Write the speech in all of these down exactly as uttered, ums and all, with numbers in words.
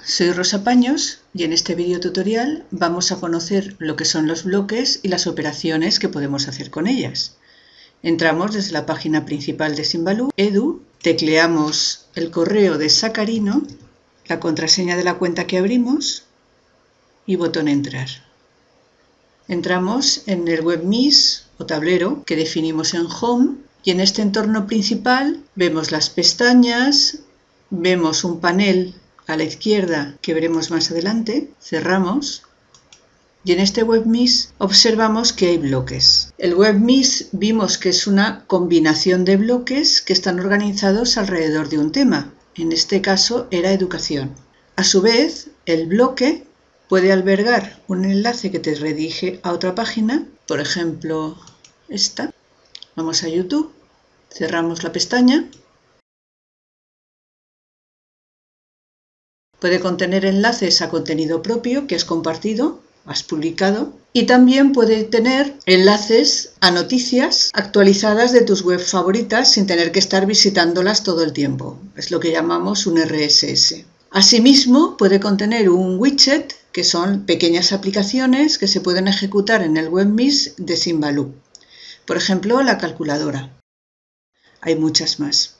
soy Rosa Paños y en este video tutorial vamos a conocer lo que son los bloques y las operaciones que podemos hacer con ellas. Entramos desde la página principal de Symbaloo, Edu, tecleamos el correo de Sacarino, la contraseña de la cuenta que abrimos y botón Entrar. Entramos en el webmis o tablero que definimos en Home y en este entorno principal vemos las pestañas, vemos un panel a la izquierda que veremos más adelante, cerramos y en este webmis observamos que hay bloques. El webmis vimos que es una combinación de bloques que están organizados alrededor de un tema, en este caso era educación. A su vez, el bloque puede albergar un enlace que te redirige a otra página, por ejemplo esta. Vamos a YouTube, cerramos la pestaña. Puede contener enlaces a contenido propio que has compartido, has publicado, y también puede tener enlaces a noticias actualizadas de tus webs favoritas sin tener que estar visitándolas todo el tiempo. Es lo que llamamos un erre ese ese. Asimismo, puede contener un widget, que son pequeñas aplicaciones que se pueden ejecutar en el webmis de Symbaloo. Por ejemplo, la calculadora. Hay muchas más.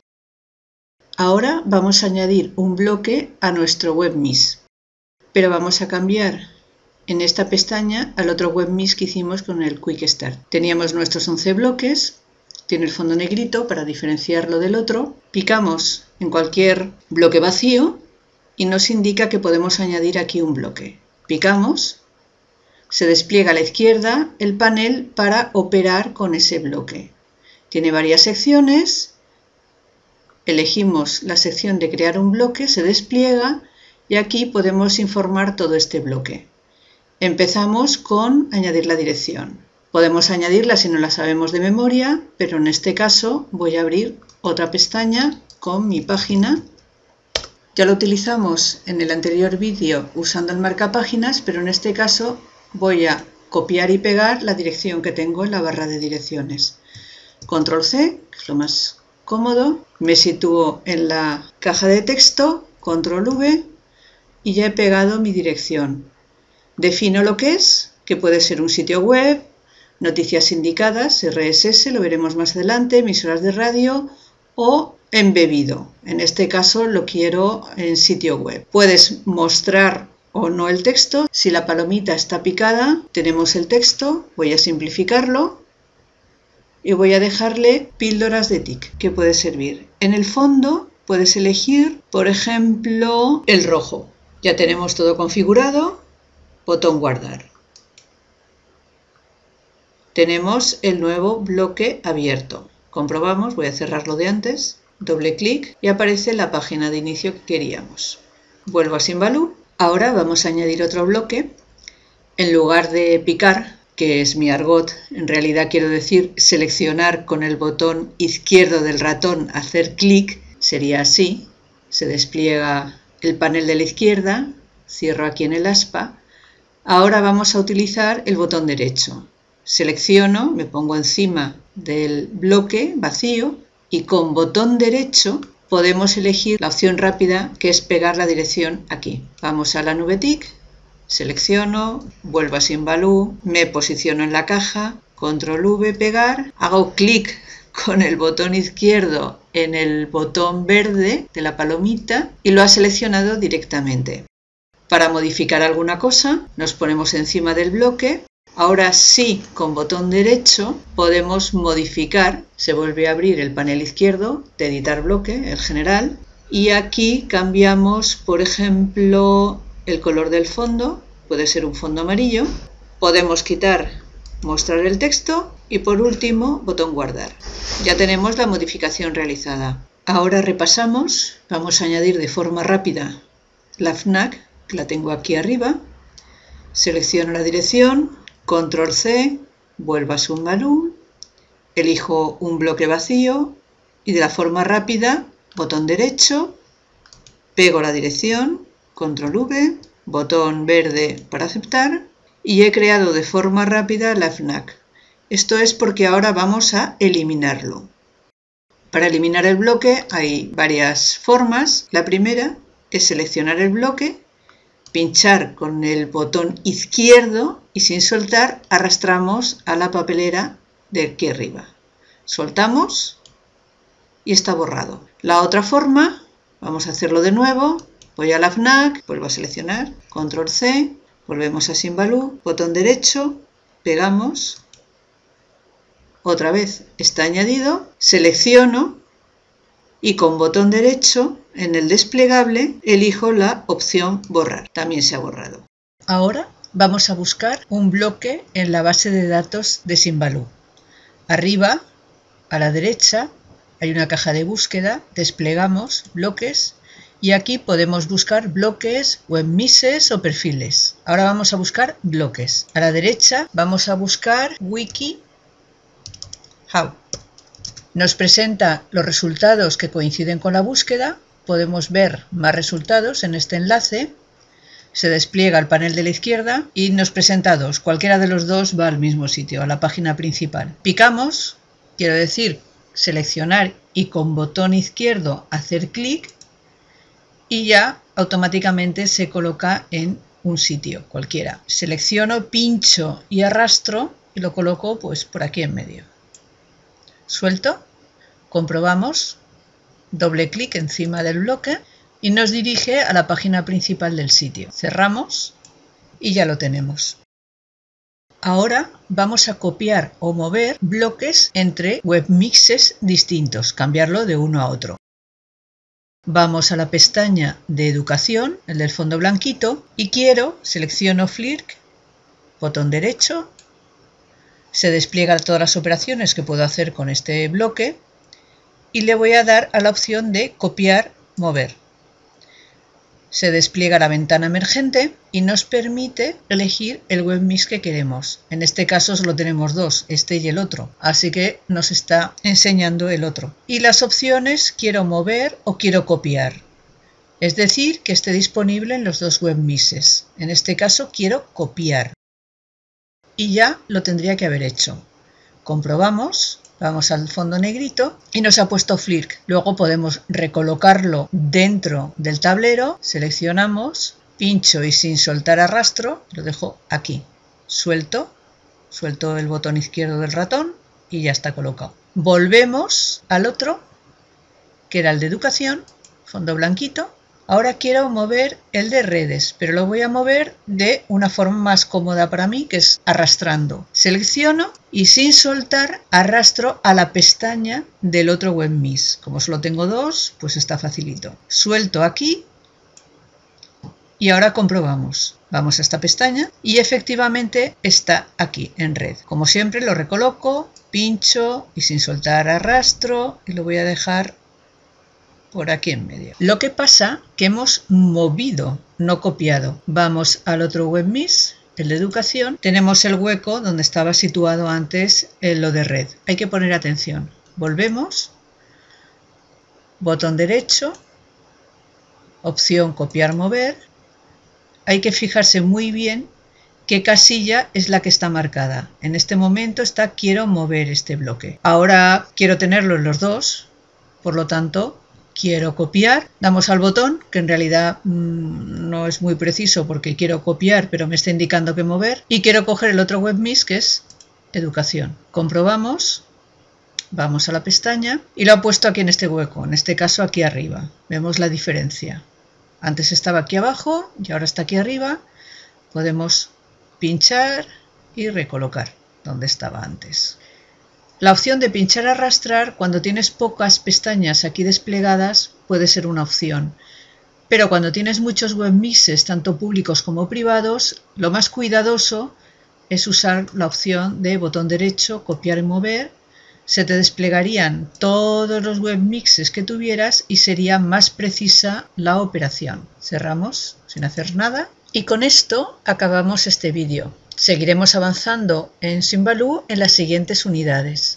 Ahora vamos a añadir un bloque a nuestro webmis, pero vamos a cambiar en esta pestaña al otro webmis que hicimos con el Quick Start. Teníamos nuestros once bloques, tiene el fondo negrito para diferenciarlo del otro. Picamos en cualquier bloque vacío y nos indica que podemos añadir aquí un bloque. Picamos, se despliega a la izquierda el panel para operar con ese bloque. Tiene varias secciones, elegimos la sección de crear un bloque, se despliega y aquí podemos informar todo este bloque. Empezamos con añadir la dirección. Podemos añadirla si no la sabemos de memoria, pero en este caso voy a abrir otra pestaña con mi página. Ya lo utilizamos en el anterior vídeo usando el marcapáginas, pero en este caso voy a copiar y pegar la dirección que tengo en la barra de direcciones. Control ce, que es lo más cómodo, me sitúo en la caja de texto, Control ve y ya he pegado mi dirección. Defino lo que es, que puede ser un sitio web, noticias indicadas, erre ese ese, lo veremos más adelante, emisoras de radio o embebido. En este caso lo quiero en sitio web. Puedes mostrar o no el texto. Si la palomita está picada, tenemos el texto. Voy a simplificarlo y voy a dejarle píldoras de tic, que puede servir. En el fondo puedes elegir, por ejemplo, el rojo. Ya tenemos todo configurado. Botón guardar. Tenemos el nuevo bloque abierto. Comprobamos, voy a cerrarlo de antes, doble clic y aparece la página de inicio que queríamos. Vuelvo a Symbaloo. Ahora vamos a añadir otro bloque. En lugar de picar, que es mi argot, en realidad quiero decir seleccionar con el botón izquierdo del ratón, hacer clic, sería así. Se despliega el panel de la izquierda, cierro aquí en el aspa. Ahora vamos a utilizar el botón derecho. Selecciono, me pongo encima del bloque vacío y con botón derecho podemos elegir la opción rápida que es pegar la dirección aquí. Vamos a la nube tic, selecciono, vuelvo a Symbaloo, me posiciono en la caja, Control ve, pegar, hago clic con el botón izquierdo en el botón verde de la palomita y lo ha seleccionado directamente. Para modificar alguna cosa nos ponemos encima del bloque. Ahora sí, con botón derecho podemos modificar, se vuelve a abrir el panel izquierdo de editar bloque, el general, y aquí cambiamos, por ejemplo, el color del fondo, puede ser un fondo amarillo, podemos quitar, mostrar el texto y por último, botón guardar. Ya tenemos la modificación realizada. Ahora repasamos, vamos a añadir de forma rápida la fnac, que la tengo aquí arriba, selecciono la dirección, Control ce, vuelvo a Symbaloo, elijo un bloque vacío y de la forma rápida, botón derecho, pego la dirección, Control ve, botón verde para aceptar y he creado de forma rápida la fnac. Esto es porque ahora vamos a eliminarlo. Para eliminar el bloque hay varias formas. La primera es seleccionar el bloque pinchar con el botón izquierdo y sin soltar arrastramos a la papelera de aquí arriba. Soltamos y está borrado. La otra forma, vamos a hacerlo de nuevo. Voy a la FNAC, vuelvo a seleccionar, control ce, volvemos a Symbaloo, botón derecho, pegamos, otra vez está añadido, selecciono y con botón derecho en el desplegable elijo la opción borrar. También se ha borrado. Ahora vamos a buscar un bloque en la base de datos de Symbaloo. Arriba, a la derecha, hay una caja de búsqueda, desplegamos bloques y aquí podemos buscar bloques, webmisses o perfiles. Ahora vamos a buscar bloques. A la derecha vamos a buscar wiki how. Nos presenta los resultados que coinciden con la búsqueda. Podemos ver más resultados en este enlace. Se despliega el panel de la izquierda y nos presenta dos. Cualquiera de los dos va al mismo sitio, a la página principal. Picamos, quiero decir, seleccionar y con botón izquierdo hacer clic y ya automáticamente se coloca en un sitio cualquiera. Selecciono, pincho y arrastro y lo coloco pues por aquí en medio. Suelto, comprobamos, doble clic encima del bloque y nos dirige a la página principal del sitio. Cerramos y ya lo tenemos. Ahora vamos a copiar o mover bloques entre webmixes distintos, cambiarlo de uno a otro. Vamos a la pestaña de educación, el del fondo blanquito, y quiero, selecciono Flirk, botón derecho, se despliegan todas las operaciones que puedo hacer con este bloque y le voy a dar a la opción de copiar, mover. Se despliega la ventana emergente y nos permite elegir el webmix que queremos. En este caso solo tenemos dos, este y el otro, así que nos está enseñando el otro. Y las opciones quiero mover o quiero copiar, es decir, que esté disponible en los dos webmixes. En este caso quiero copiar y ya lo tendría que haber hecho. Comprobamos. Vamos al fondo negrito y nos ha puesto Flirk. Luego podemos recolocarlo dentro del tablero, seleccionamos, pincho y sin soltar arrastro, lo dejo aquí. Suelto, suelto el botón izquierdo del ratón y ya está colocado. Volvemos al otro, que era el de educación, fondo blanquito. Ahora quiero mover el de redes, pero lo voy a mover de una forma más cómoda para mí, que es arrastrando. Selecciono y sin soltar arrastro a la pestaña del otro webmix. Como solo tengo dos, pues está facilito. Suelto aquí y ahora comprobamos. Vamos a esta pestaña y efectivamente está aquí en red. Como siempre lo recoloco, pincho y sin soltar arrastro y lo voy a dejar por aquí en medio. Lo que pasa que hemos movido, no copiado. Vamos al otro webmix, el de educación. Tenemos el hueco donde estaba situado antes en lo de red. Hay que poner atención. Volvemos, botón derecho, opción copiar, mover. Hay que fijarse muy bien qué casilla es la que está marcada. En este momento está quiero mover este bloque. Ahora quiero tenerlo en los dos, por lo tanto quiero copiar, damos al botón, que en realidad mmm, no es muy preciso porque quiero copiar, pero me está indicando que mover, y quiero coger el otro webmix que es educación. Comprobamos, vamos a la pestaña y lo ha puesto aquí en este hueco, en este caso aquí arriba. Vemos la diferencia. Antes estaba aquí abajo y ahora está aquí arriba. Podemos pinchar y recolocar donde estaba antes. La opción de pinchar arrastrar cuando tienes pocas pestañas aquí desplegadas puede ser una opción, pero cuando tienes muchos webmixes, tanto públicos como privados, lo más cuidadoso es usar la opción de botón derecho, copiar y mover. Se te desplegarían todos los webmixes que tuvieras y sería más precisa la operación. Cerramos sin hacer nada y con esto acabamos este vídeo. Seguiremos avanzando en Symbaloo en las siguientes unidades.